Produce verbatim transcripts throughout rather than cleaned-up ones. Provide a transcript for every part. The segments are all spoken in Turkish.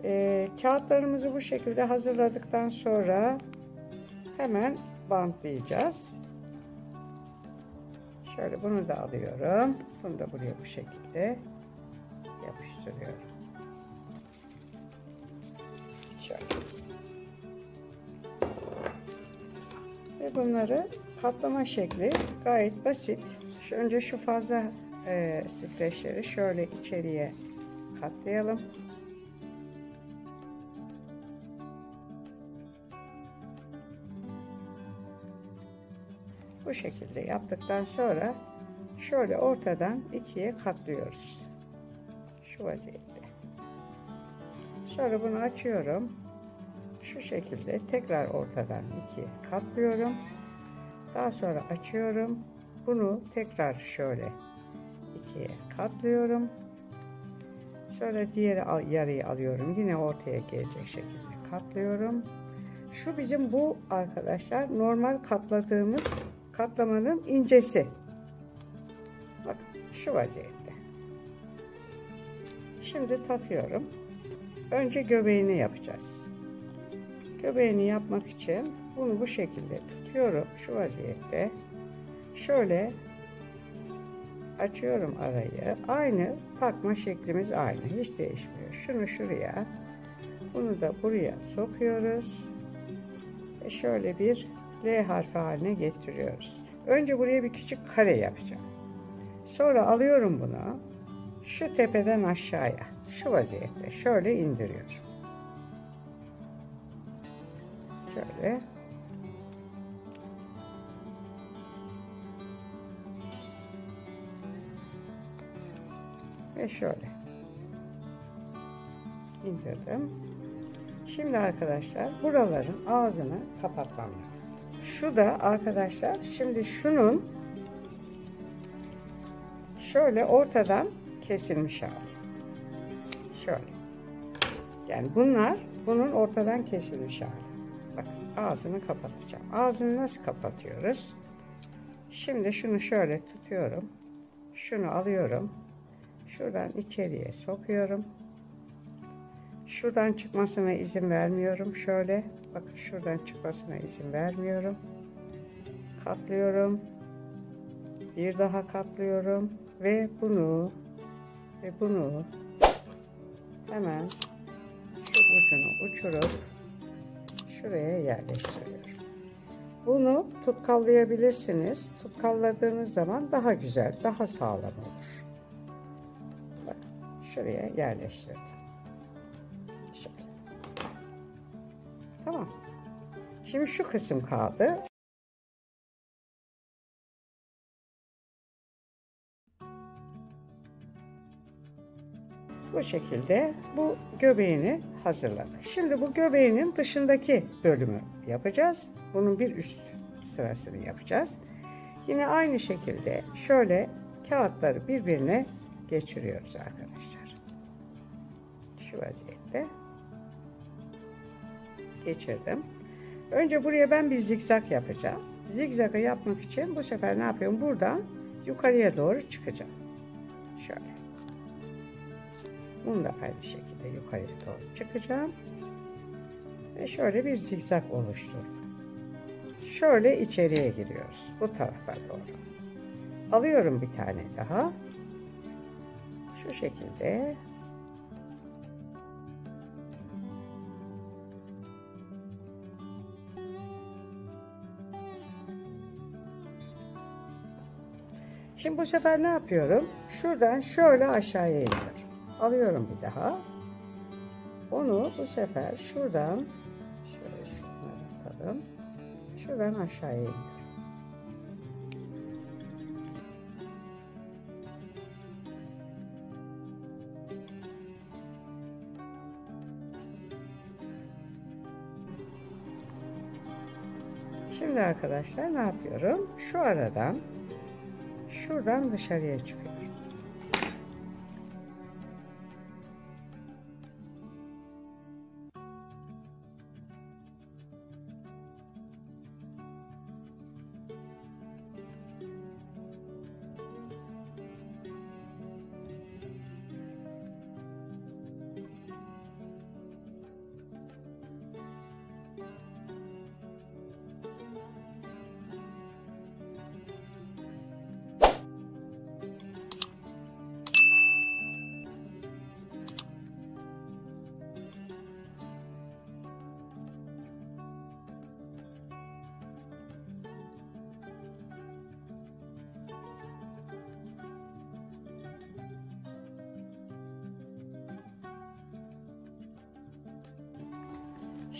Ee, kağıtlarımızı bu şekilde hazırladıktan sonra hemen bantlayacağız. Şöyle bunu da alıyorum. Bunu da buraya bu şekilde yapıştırıyorum. Şöyle. Ve bunları katlama şekli gayet basit. Şu, önce şu fazla e, streçleri şöyle içeriye katlayalım. Bu şekilde yaptıktan sonra şöyle ortadan ikiye katlıyoruz. Şu vaziyette. Şöyle bunu açıyorum. Şu şekilde tekrar ortadan ikiye katlıyorum. Daha sonra açıyorum. Bunu tekrar şöyle ikiye katlıyorum. Sonra diğer yarıyı alıyorum. Yine ortaya gelecek şekilde katlıyorum. Şu bizim bu arkadaşlar normal katladığımız katlamanın incesi. Bakın şu vaziyette. Şimdi takıyorum. Önce göbeğini yapacağız. Göbeğini yapmak için bunu bu şekilde tutuyorum. Şu vaziyette. Şöyle açıyorum arayı. Aynı takma şeklimiz aynı. Hiç değişmiyor. Şunu şuraya. Bunu da buraya sokuyoruz. Ve şöyle bir L harfi haline getiriyoruz. Önce buraya bir küçük kare yapacağım. Sonra alıyorum bunu. Şu tepeden aşağıya. Şu vaziyette. Şöyle indiriyorum. Şöyle. Ve şöyle. İndirdim. Şimdi arkadaşlar buraların ağzını kapatmam lazım. Şu da arkadaşlar şimdi şunun şöyle ortadan kesilmiş hali. Şöyle. Yani bunlar bunun ortadan kesilmiş hali. Bakın ağzını kapatacağım. Ağzını nasıl kapatıyoruz? Şimdi şunu şöyle tutuyorum. Şunu alıyorum. Şuradan içeriye sokuyorum. Şuradan çıkmasına izin vermiyorum. Şöyle bakın şuradan çıkmasına izin vermiyorum. Katlıyorum. Bir daha katlıyorum ve bunu ve bunu hemen şu ucunu uçurup şuraya yerleştiriyorum. Bunu tutkallayabilirsiniz. Tutkalladığınız zaman daha güzel, daha sağlam olur. Bakın şuraya yerleştirdim. Şöyle. Tamam. Şimdi şu kısım kaldı. Bu şekilde bu göbeğini hazırladık. Şimdi bu göbeğinin dışındaki bölümü yapacağız. Bunun bir üst sırasını yapacağız. Yine aynı şekilde şöyle kağıtları birbirine geçiriyoruz arkadaşlar. Şu vaziyette geçirdim. Önce buraya ben bir zikzak yapacağım. Zikzakı yapmak için bu sefer ne yapıyorum? Buradan yukarıya doğru çıkacağım. Şöyle. Bunu da aynı şekilde yukarıya doğru çıkacağım. Ve şöyle bir zikzak oluşturdum. Şöyle içeriye giriyoruz. Bu tarafa doğru. Alıyorum bir tane daha. Şu şekilde. Şimdi bu sefer ne yapıyorum? Şuradan şöyle aşağıya iniyorum. Alıyorum bir daha. Onu bu sefer şuradan şöyle şunları atalım. Şuradan aşağıya iniyorum. Şimdi arkadaşlar ne yapıyorum? Şu aradan şuradan dışarıya çıkıyorum.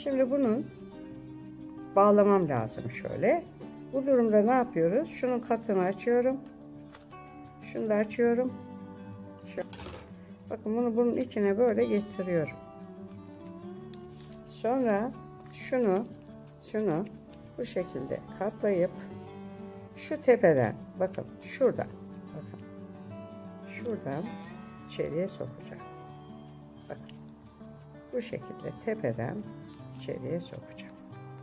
Şimdi bunun bağlamam lazım şöyle. Bu durumda ne yapıyoruz? Şunun katını açıyorum. Şunu da açıyorum. Şöyle. Bakın bunu bunun içine böyle getiriyorum. Sonra şunu şunu bu şekilde katlayıp şu tepeden, bakın şuradan, bakın şuradan içeriye sokacağım. Bakın bu şekilde tepeden içeriye sokacağım.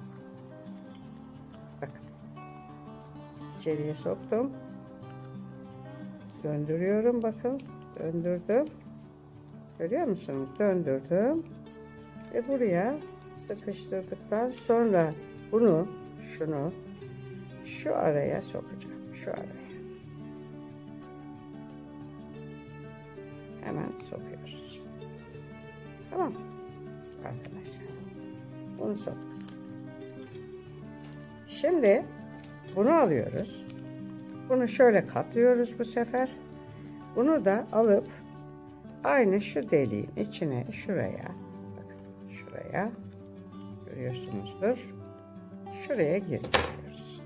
Bakın içeriye soktum. Döndürüyorum, bakın döndürdüm. Görüyor musunuz? Döndürdüm ve buraya sıkıştırdıktan sonra bunu, şunu şu araya sokacağım. Şu araya. Hemen sokuyoruz. Tamam arkadaşlar. Bunu soktuk. Şimdi bunu alıyoruz. Bunu şöyle katlıyoruz bu sefer. Bunu da alıp aynı şu deliğin içine, şuraya, bakın şuraya, görüyorsunuzdur. Şuraya giriyoruz.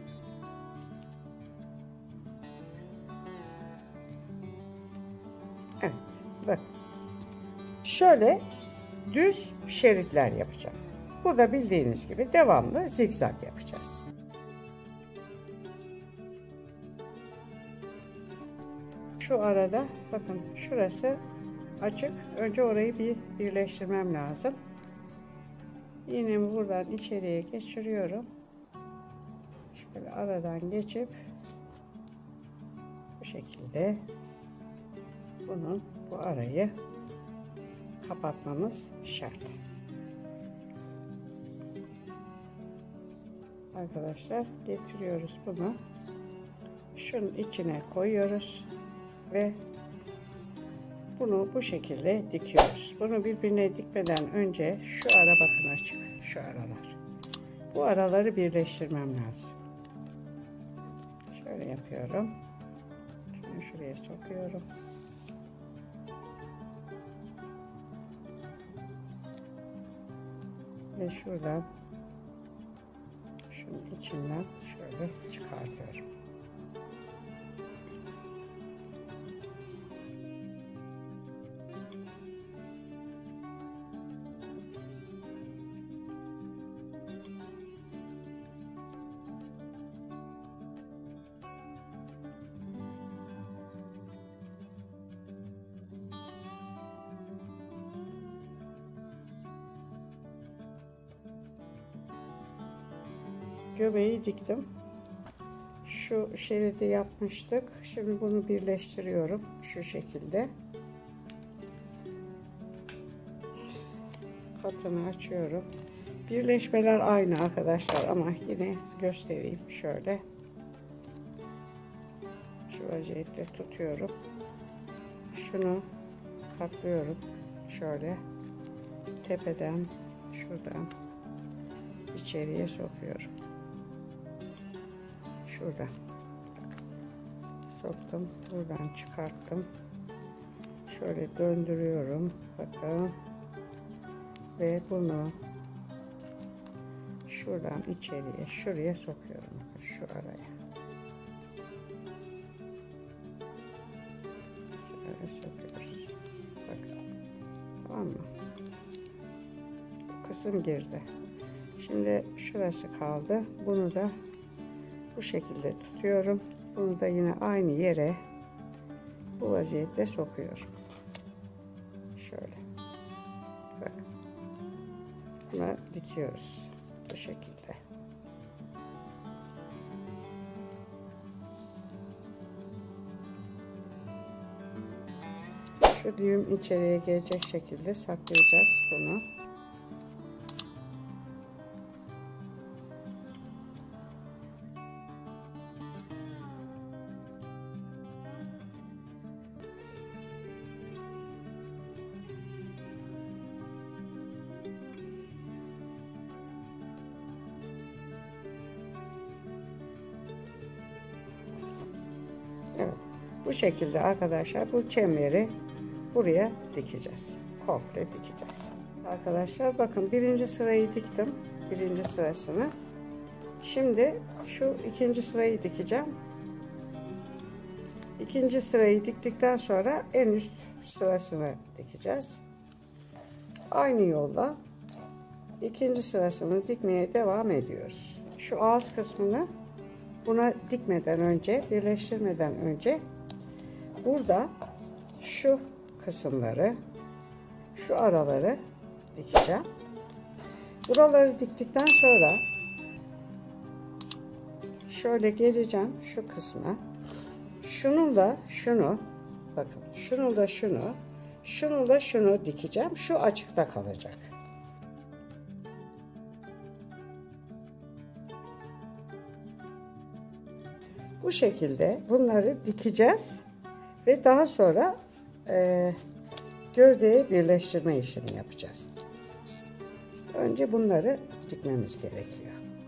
Evet, bakın. Şöyle düz şeritler yapacağım. Bu da bildiğiniz gibi devamlı zigzag yapacağız. Şu arada bakın şurası açık. Önce orayı bir birleştirmem lazım. İğnemi buradan içeriye geçiriyorum. Şöyle aradan geçip bu şekilde bunun bu arayı kapatmamız şart. Arkadaşlar getiriyoruz bunu. Şunun içine koyuyoruz ve bunu bu şekilde dikiyoruz. Bunu birbirine dikmeden önce şu ara bakın açık. Şu aralar. Bu araları birleştirmem lazım. Şöyle yapıyorum. Şunu şuraya sokuyorum. Ve şuradan şunun içinden şöyle çıkartıyorum. Göbeği diktim. Şu şeridi yapmıştık. Şimdi bunu birleştiriyorum. Şu şekilde. Katını açıyorum. Birleşmeler aynı arkadaşlar ama yine göstereyim şöyle. Şu vaziyette tutuyorum. Şunu katlıyorum. Şöyle. Tepeden şuradan içeriye sokuyorum. Şurada soktum, buradan çıkarttım, şöyle döndürüyorum, bakın, ve bunu şuradan içeriye, şuraya sokuyorum, bakın şu araya, şöyle sokuyoruz, bakın, tamam mı? Bu kısım girdi. Şimdi şurası kaldı, bunu da bu şekilde tutuyorum. Bunu da yine aynı yere bu vaziyette sokuyorum. Şöyle. Bakın. Buna dikiyoruz. Bu şekilde. Şu düğüm içeriye gelecek şekilde saklayacağız bunu. Evet, bu şekilde arkadaşlar bu çemberi buraya dikeceğiz. Komple dikeceğiz. Arkadaşlar bakın, birinci sırayı diktim. Birinci sırasını. Şimdi şu ikinci sırayı dikeceğim. İkinci sırayı diktikten sonra en üst sırasını dikeceğiz. Aynı yolla ikinci sırasını dikmeye devam ediyoruz. Şu ağız kısmını buna dikmeden önce, birleştirmeden önce burada şu kısımları, şu araları dikeceğim. Buraları diktikten sonra şöyle geleceğim şu kısma. Şunu da şunu, bakın şunu da şunu, şunu da şunu dikeceğim. Şu açıkta kalacak. Bu şekilde bunları dikeceğiz ve daha sonra e, gövdeye birleştirme işini yapacağız. Önce bunları dikmemiz gerekiyor.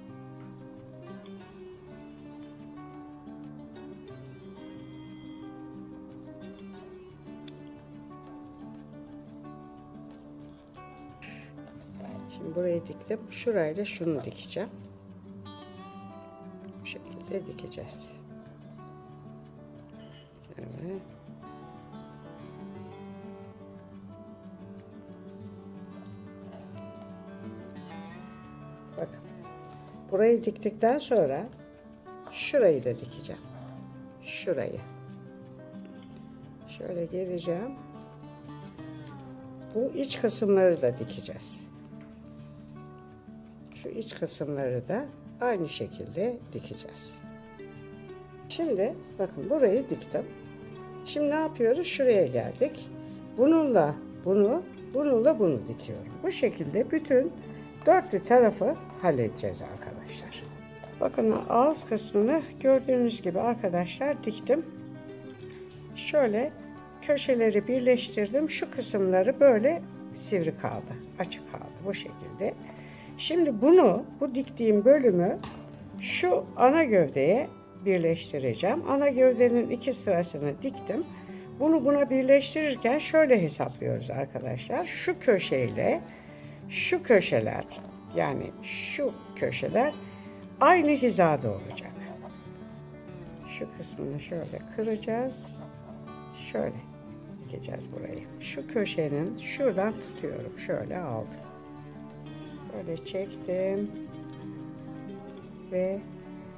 Şimdi burayı diktim. Şurayla şunu dikeceğim. Bu şekilde dikeceğiz. Evet. Bakın. Burayı diktikten sonra şurayı da dikeceğim. Şurayı. Şöyle geleceğim. Bu iç kısımları da dikeceğiz. Şu iç kısımları da aynı şekilde dikeceğiz. Şimdi bakın burayı diktim. Şimdi ne yapıyoruz? Şuraya geldik. Bununla bunu, bununla bunu dikiyorum. Bu şekilde bütün dörtlü tarafı halledeceğiz arkadaşlar. Bakın ağız kısmını gördüğünüz gibi arkadaşlar diktim. Şöyle köşeleri birleştirdim. Şu kısımları böyle sivri kaldı, açık kaldı bu şekilde. Şimdi bunu, bu diktiğim bölümü şu ana gövdeye birleştireceğim. Ana gövdenin iki sırasını diktim. Bunu buna birleştirirken şöyle hesaplıyoruz arkadaşlar. Şu köşeyle şu köşeler, yani şu köşeler aynı hizada olacak. Şu kısmını şöyle kıracağız. Şöyle dikeceğiz burayı. Şu köşenin şuradan tutuyorum. Şöyle aldım. Böyle çektim ve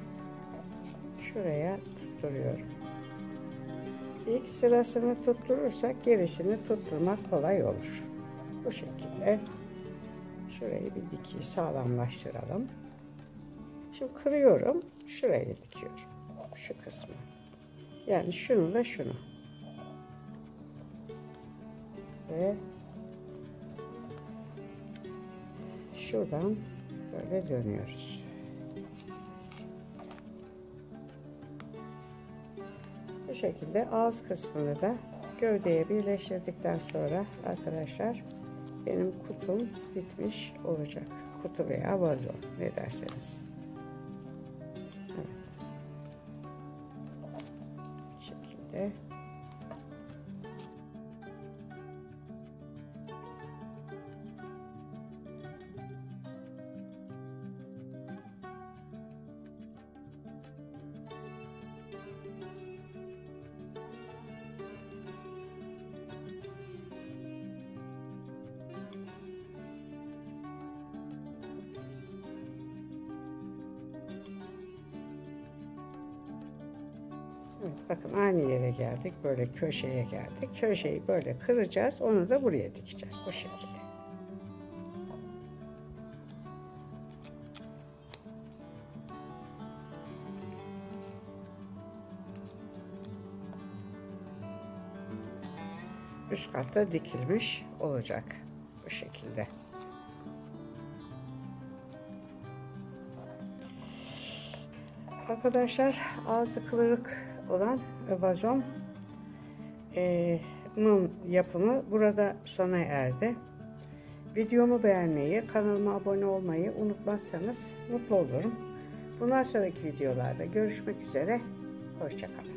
şuraya tutturuyorum. İlk sırasını tutturursak gerisini tutturmak kolay olur. Bu şekilde şurayı bir dikiyi sağlamlaştıralım. Şimdi kırıyorum. Şurayı dikiyorum. Şu kısmı. Yani şunu da şunu. Ve şuradan böyle dönüyoruz. Bu şekilde ağız kısmını da gövdeye birleştirdikten sonra arkadaşlar benim kutum bitmiş olacak. Kutu veya vazo, ne derseniz. Evet. Bu şekilde. Evet, bakın aynı yere geldik. Böyle köşeye geldik. Köşeyi böyle kıracağız. Onu da buraya dikeceğiz. Bu şekilde. Üst katta dikilmiş olacak. Bu şekilde. Arkadaşlar ağzı kıvırık olan vazom e, mum yapımı burada sona erdi. Videomu beğenmeyi, kanalıma abone olmayı unutmazsanız mutlu olurum. Bundan sonraki videolarda görüşmek üzere. Hoşça kalın.